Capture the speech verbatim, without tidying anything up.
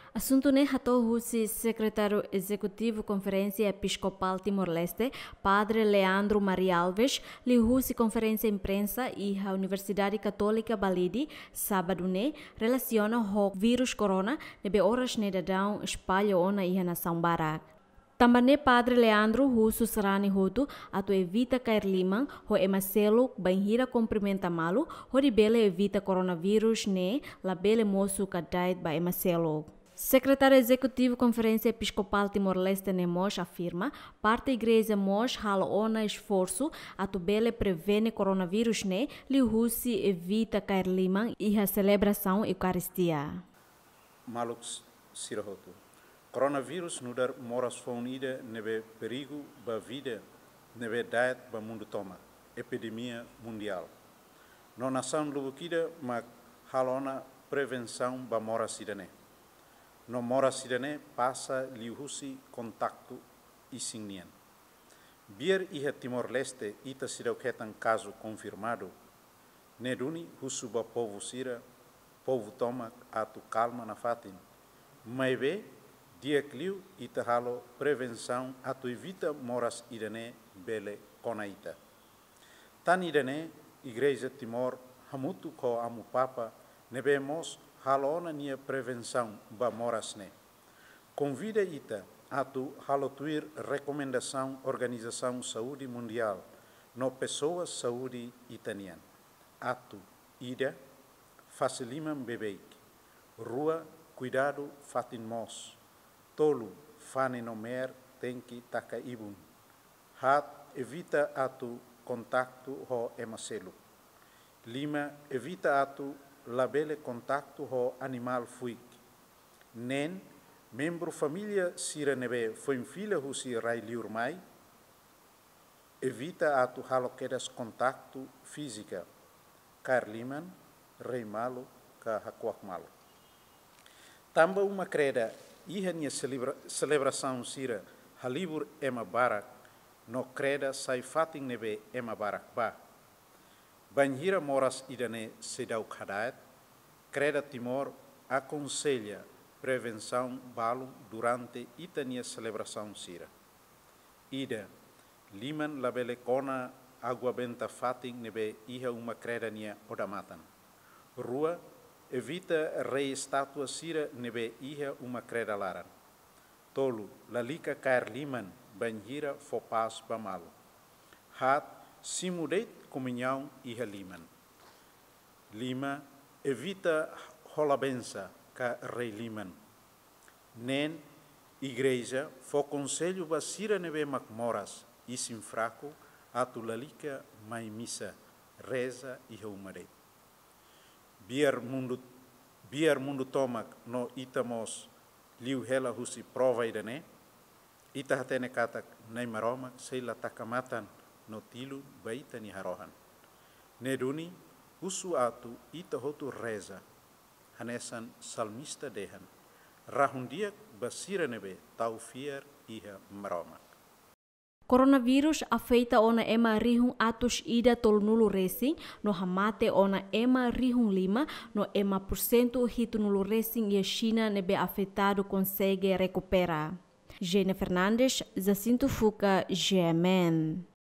Assunto ne hato husi secretário executivo Conferência Episcopal Timor-Leste, Padre Leandro Maria Alves, li husi conferência imprensa e a Universidade Católica Balidi, sábado ne, relaciona o vírus corona, nebe horas ne dadão espalha ona e nação barak. Também Padre Leandro Russo Sarani Hutu atu evita cair limang ho emaselo banhira cumprimenta malu ho di bele evita coronavírus ne la bele moço kadait ba emaselo. Secretário Executivo Conferência Episcopal Timor-Leste Nemos afirma parte igreja Mos hala ona esforço atu bele prevene coronavírus ne li husi evita cair limang e a celebração Eucaristia. Malux Sirahotu. Coronavírus nudar moras faunida nebe perigo ba vida nebe diet ba mundo toma. Epidemia mundial. No nação lubukida mak halona prevenção ba moras sidane. No mora sidane passa liuhusi contacto e sinien. Biar iha Timor-Leste ita sidauketan caso confirmado, neduni husuba povo sira, povo toma atu calma na fatin. Maibe, dia cliu ita halo prevenção atu evita moras idane bele konaita. Tan idane, Igreja Timor, hamutu ko amu papa, nebemos halona nia prevenção ba morasne. Convida ita atu halotuir recomendação Organização Saúde Mundial no pessoas saúde itanian. Atu ida faciliman bebeik. Rua cuidado fatin mos. Tolu fane nomer tenki taka ibun. Hat evita atu contacto ho emaselu. Lima evita atu labele contacto ho animal fuik. Nen, membro família sira nebe foi filha husi rai liurmai, evita atu halo kedas contacto física, carliman, rei malo, ka hakuak malo. Tamba uma creda, iha nia celebra, celebração sira halibur ema barak, no creda sai fating nebe ema barak ba. Banhira moras idane sedau kadait, Creda Timor aconselha prevenção balo durante itania celebração sira. Ida, liman labele kona água benta fating nebe iha uma creda nia odamatan. Rua, evita rei estátua sira nebe iha uma creda laran. Tolu, lalika cair liman banhira fopas bamalo. Hat, simudeit comunhão iha liman. Lima, evita holabensa ka rei liman. Nen, igreja, fo conselho basira nebe macmoras, isim fraco, atu lalika mai missa, reza e heumarei. Biar mundo, biar mundo tomak no itamos liu hela husi prova idane, ita hatene katak nai maromak seila takamatan no tilu baita ni harohan. Neduni, usu atu ita hotu reza, hanesan salmista dehan, rahundiak basira nebe tau fiar iha maromak. Coronavírus afeita ona ema rihung atus ida tolnulu racing no hamate ona ema rihung lima no ema porcento hitunulu racing e a China nebe afetado consegue recuperar. Gene Fernandes, Jacinto Fuca, G M N.